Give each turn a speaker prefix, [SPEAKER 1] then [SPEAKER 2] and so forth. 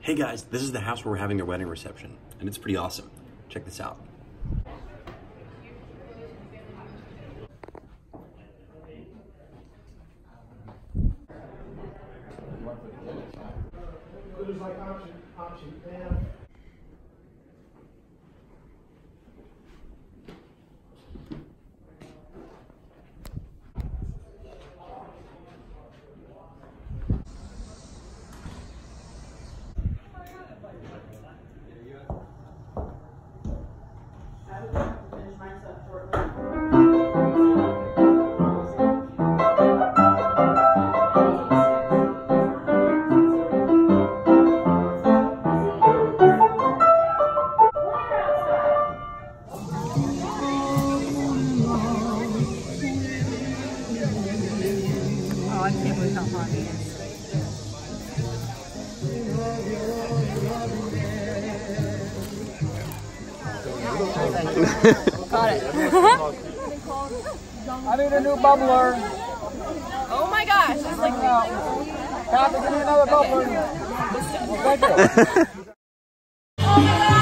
[SPEAKER 1] Hey guys, this is the house where we're having their wedding reception, and it's pretty awesome. Check this out.
[SPEAKER 2] I can't believe how hot it is. Got it.
[SPEAKER 3] I need a new bubbler.
[SPEAKER 2] Oh my gosh, it's like
[SPEAKER 3] Kathy, give me another bubbler. Well, thank you.